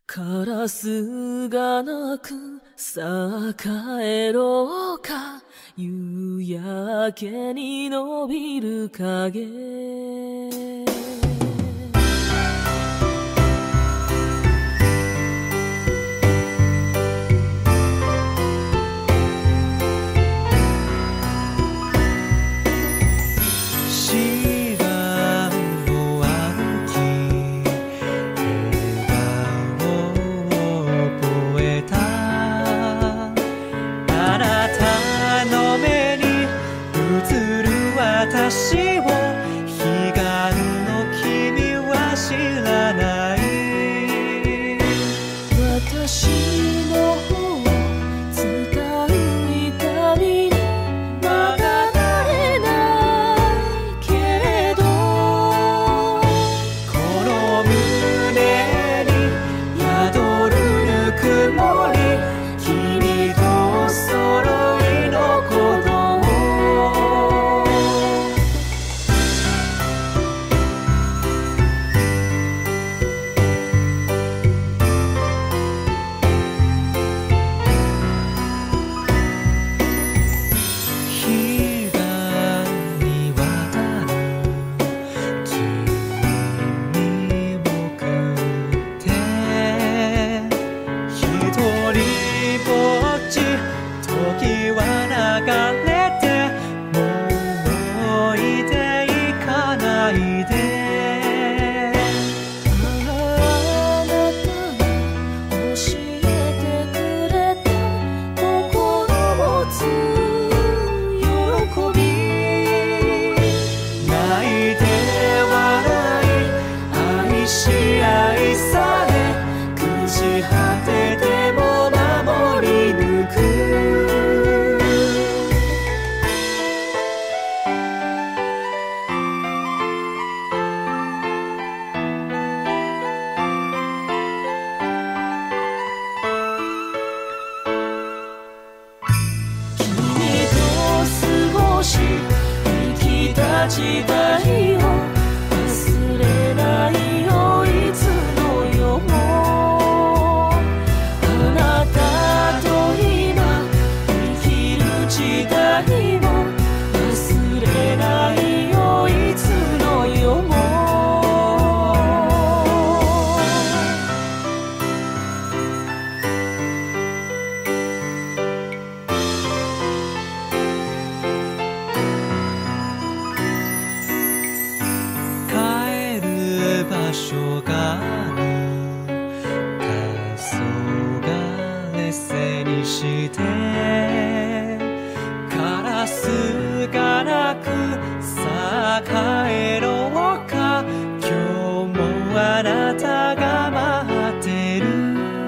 カラスが鳴く、さあ帰ろうか。夕焼けに伸びる影。 私を彼岸の君は知らない。 私の方を伝う痛みにまだ慣れないけれど、 この胸に宿るぬくもり、君とお揃いのこと時代を忘れないよ、いつの世も。あなたと今生きる時代も忘れないよ、いつの世も。 場所がある。黄昏劣勢にしてカラスが鳴く、さあ帰ろうか。今日もあなたが待ってる。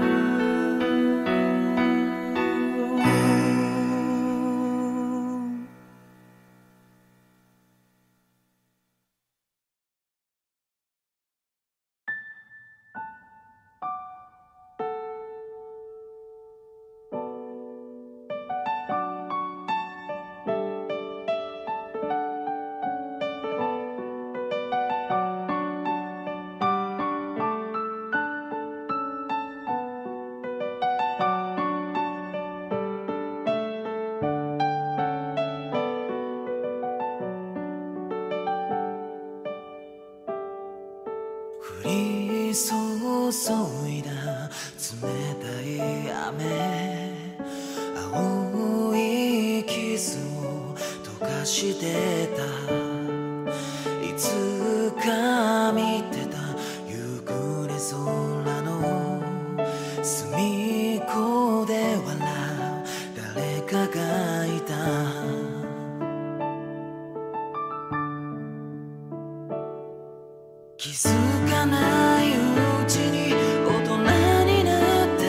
降り注いだ冷たい雨、青い傷を溶かしてた。いつか見てた夕暮れ空の隅っこで笑う誰かがいた。気づかないうちに大人になって、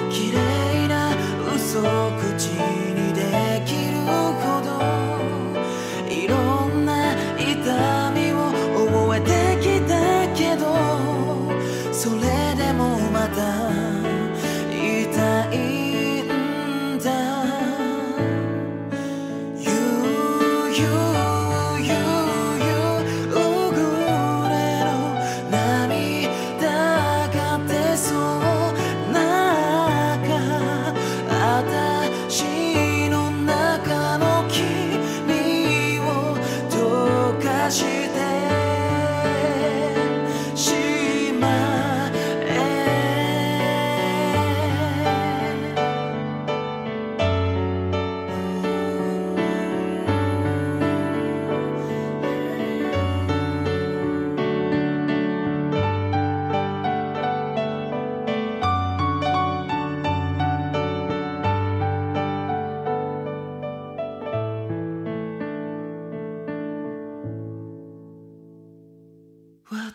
綺麗な嘘を口にできるほどいろんな痛みを覚えてきたけど、それでもまた痛いんだ。夕暮れの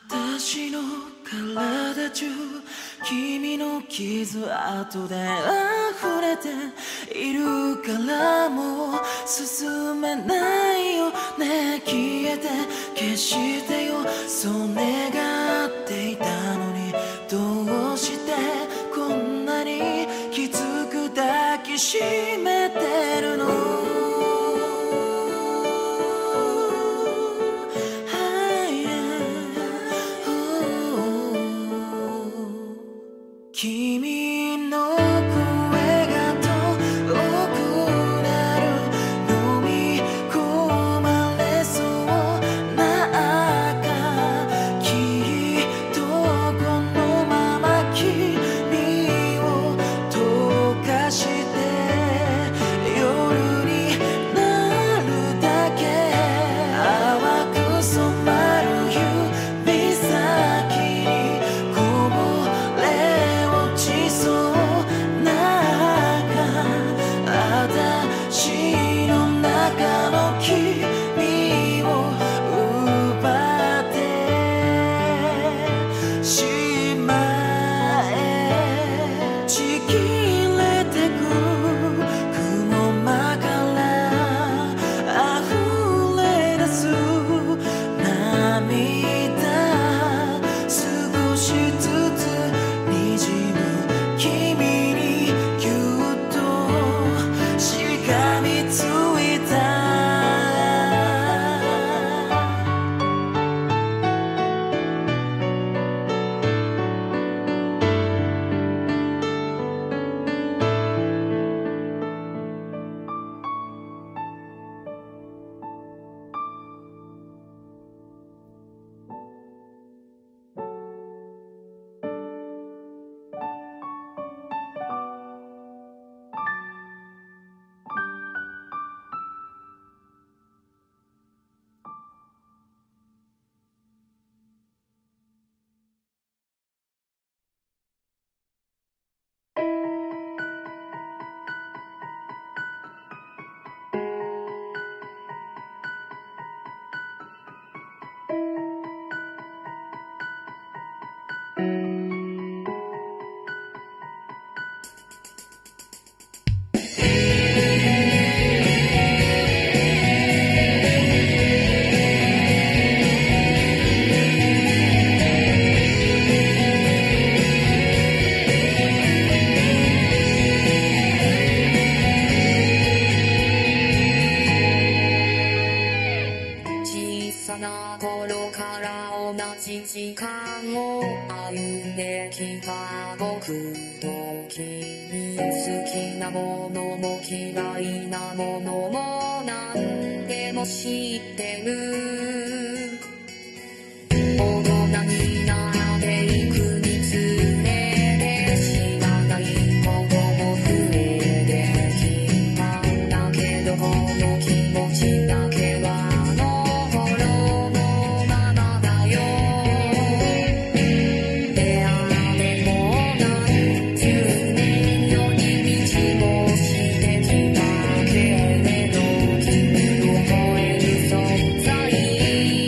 私の体中君の傷跡で溢れているからもう進めないよね消えて消してよそう願っていたのにどうしてこんなにきつく抱きしめてるの君の声が遠くなる飲み込まれそうな赤きっとこのまま君を溶かして夜になるだけ淡く染まる指先にこぼれそうなんか私の中の君を奪ってしまえちぎれてく雲間から溢れ出す涙少しずつ滲む君にぎゅっとしがみついた時間を歩んできた僕と君好きなものも嫌いなものも何でも知ってる大人になっていくにつれて知らないことも増えてきたんだけどこの気持ちだけは君を超える存在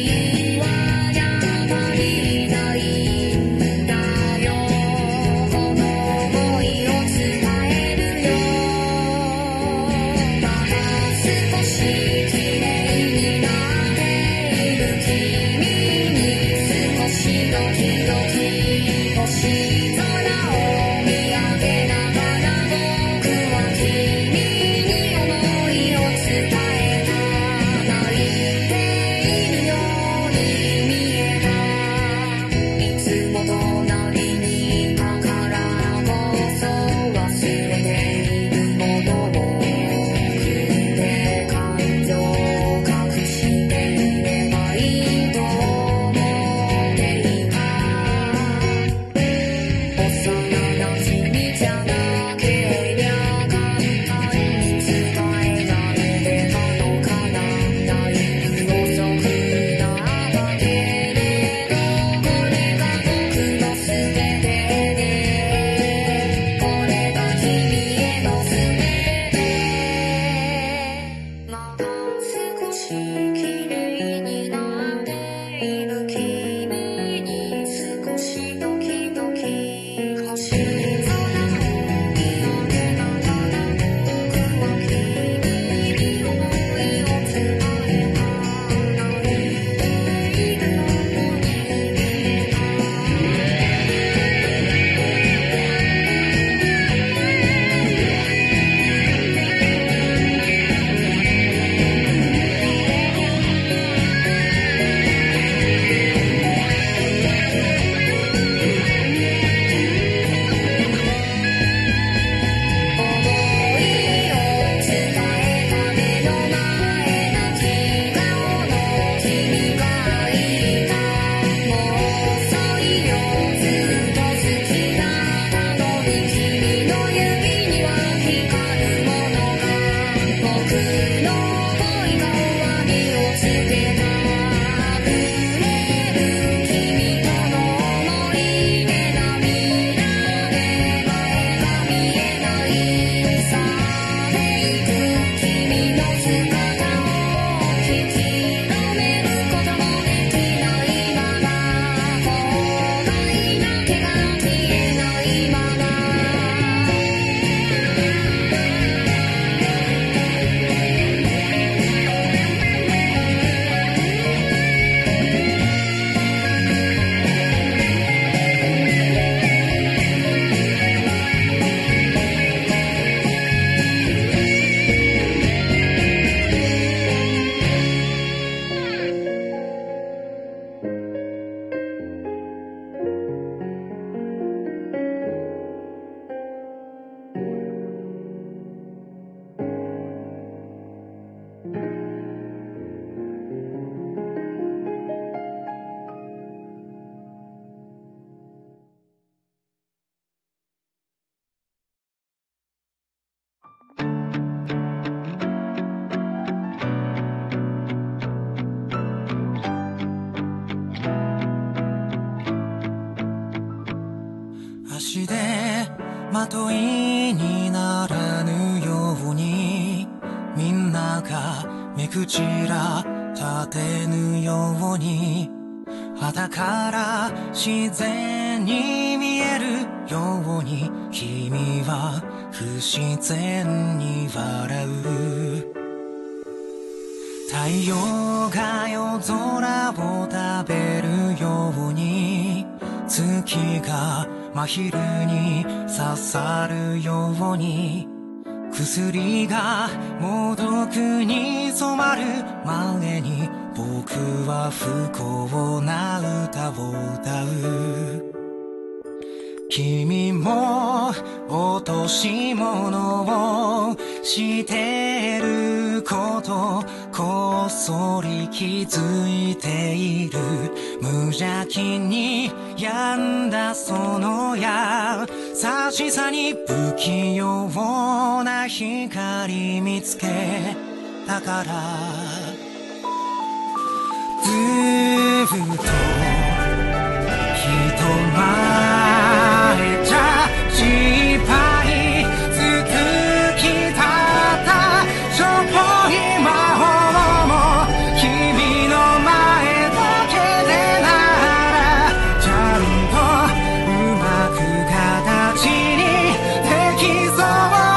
まといにならぬようにみんなが目くじら立てぬように傍から自然に見えるように君は不自然に笑う。太陽が夜空を食べるように月が真昼に刺さるように薬が猛毒に染まる前に僕は不幸な歌を歌う。君も落とし物をしてることこっそり気づいている。無邪気に病んだその優しさに不器用な光見つけたからずっと人前じゃ失敗続きたったしょぼい魔法も君の前だけでならちゃんとうまく形にできそうだ。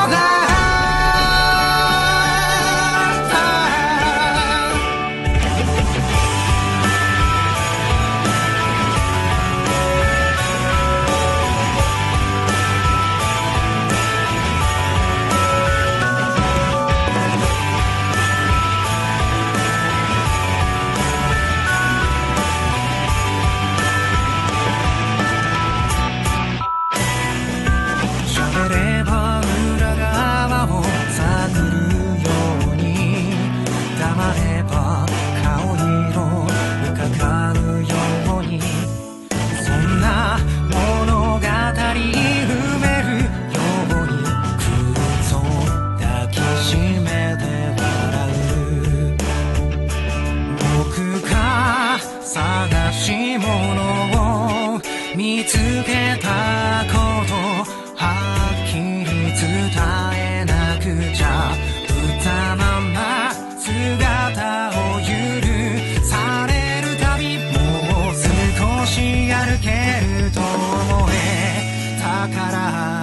探し物を見つけたことはっきり伝えなくちゃぶったまま姿を許されるたびもう少し歩けると思えたから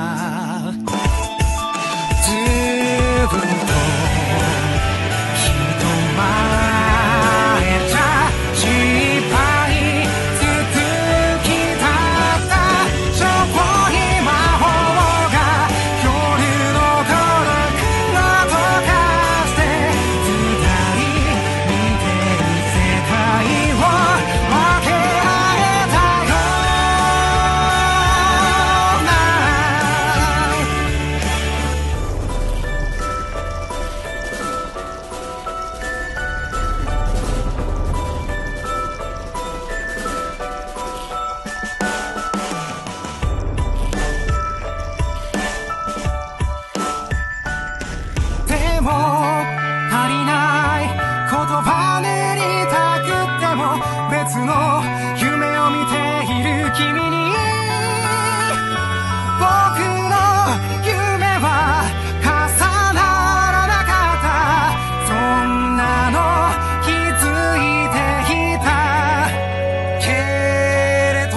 ずっと人前じゃ失敗続きたったしょぼい魔法が夜の孤独を溶かして二人見てる世界を分け合えたようなでも足りない言葉練りたくっても別の夢を見ている君に僕の夢は重ならなかったそんなの気づいていたけれど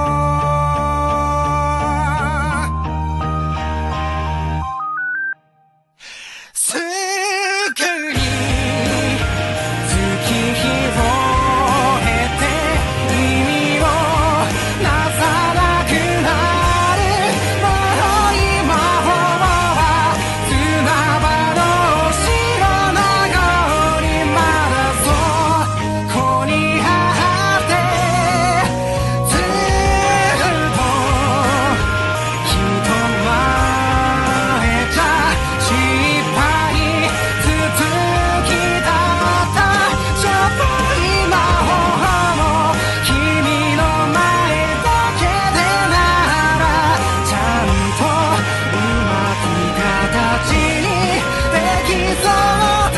すぐに月日を経て意味をなさなくなる魔法は砂場の城のようにまだそこにあってずっと人前じゃ失敗続きだったしょぼい魔法も君の前だけでならちゃんとうまく形にできそうだ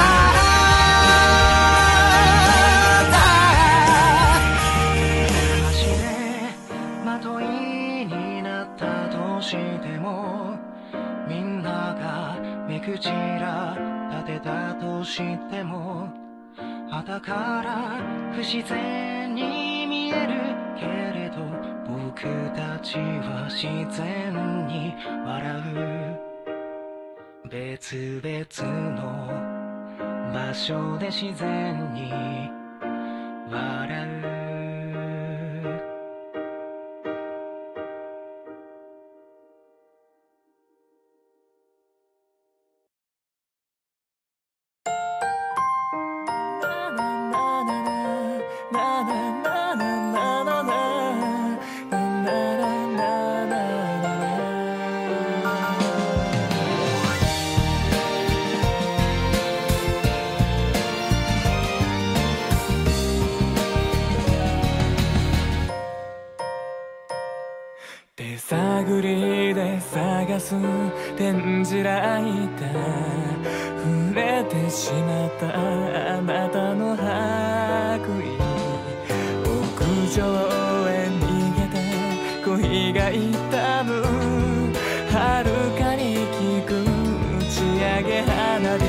足でまといになったとしてもくじら立てたとしても傍から不自然に見えるけれど僕たちは自然に笑う別々の場所で自然に笑う手探りで探す展示ライター触れてしまったあなたの白衣屋上へ逃げて恋が痛む遥かに聞く打ち上げ花火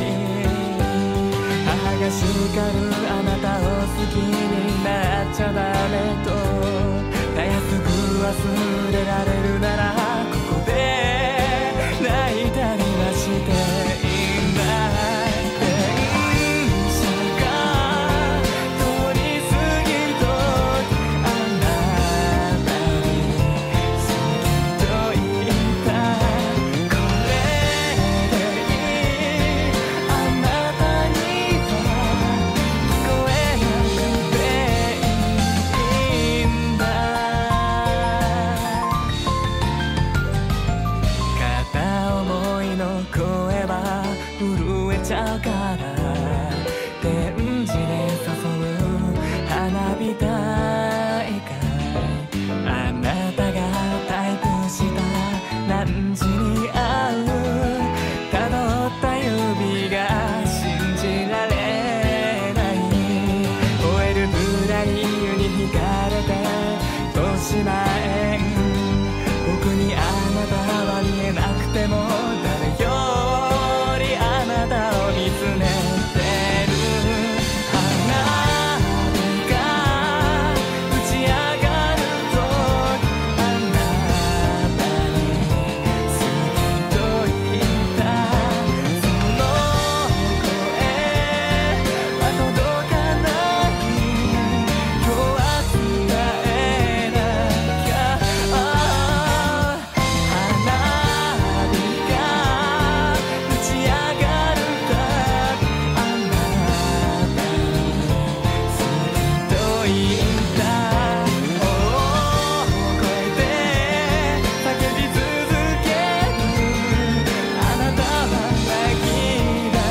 母が叱るあなたを好きになっちゃダメとたやすく忘れられるならここで泣いたりはしていいんだ電車が通り過ぎるとあなたに好きと言ったこれでいいあなたには聞こえなくていいんだ片思いの声は震えちゃうから展示で誘う花火大会あなたがタイプした何時に会うたどった指が信じられない燃えるブライユに惹かれて豊島園僕にあなたは見えなくても誰よりあなたを見つめてる花火が打ち上がるとあなたに好きと言ったその声は届かない今日は伝えなきゃ花火が打ち上がるたびあなたに好きと言った大声で叫び続けるあなたは泣き出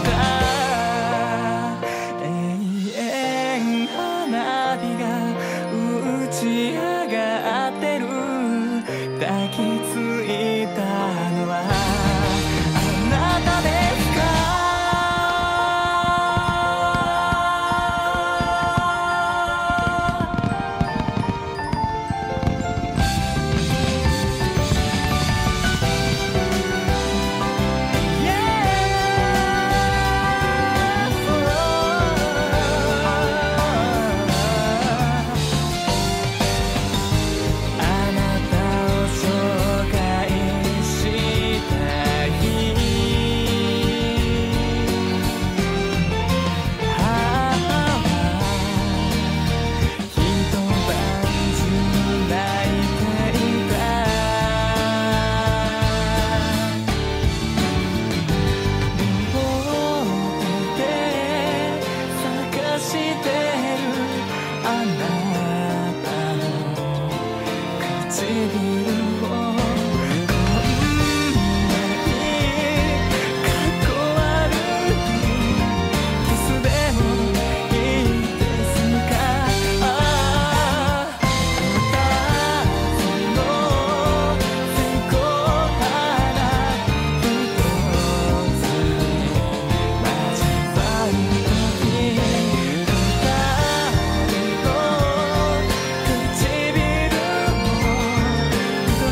した永遠花火が打ち上がってる抱きついたのはあなたですかあなたを紹介したい母は一晩中泣いていた両手で探してるあなたの唇をこんなにかっこ悪いキスでもいいですかこたつの線香花一つ交わるとき二人の唇も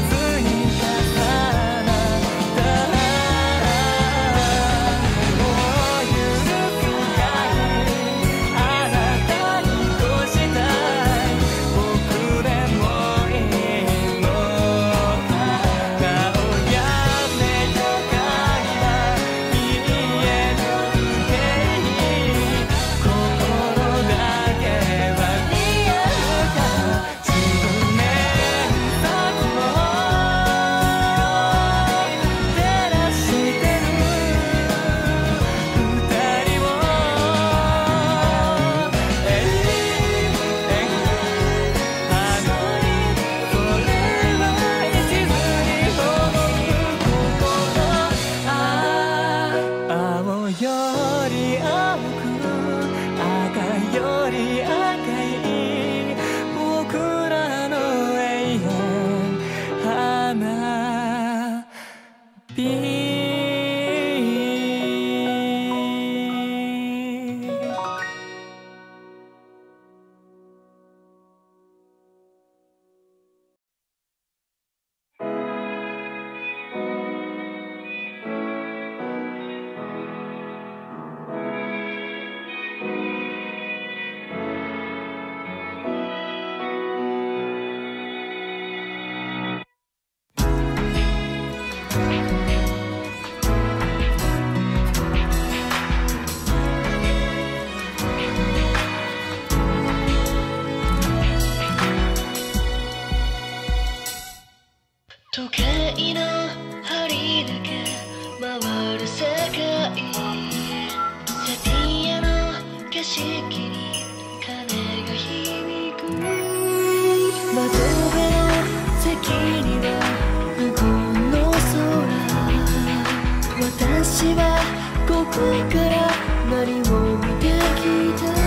時計の針だけ回る世界セピアの景色に鐘が響く窓辺の席には無言の空私はここから何を見てきた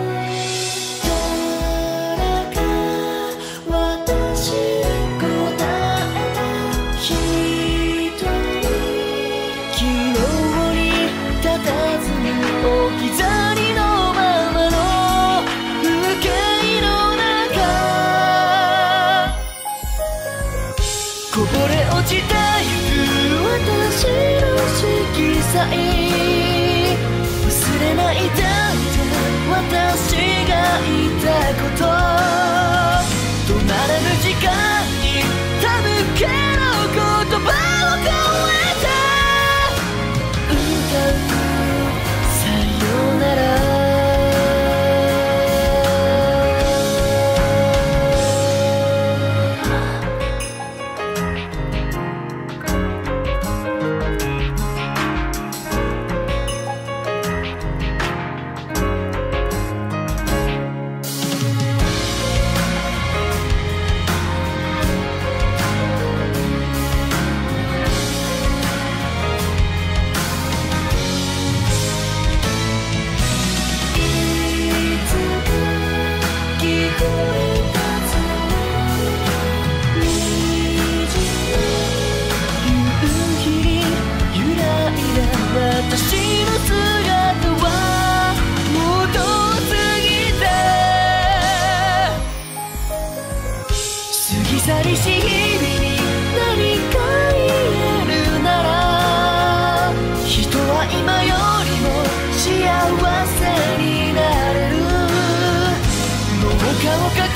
誰か私に答えた一人昨日に佇む置き去りのままの風景の中こぼれ落ちてゆく私の色彩忘れないでいて私が言ったこと止まらぬ時間に手向けの言葉を超えて歌うさよなら私の姿はもう遠すぎて過ぎ去りし日々に何か言えるなら人は今よりも幸せになれるもう顔か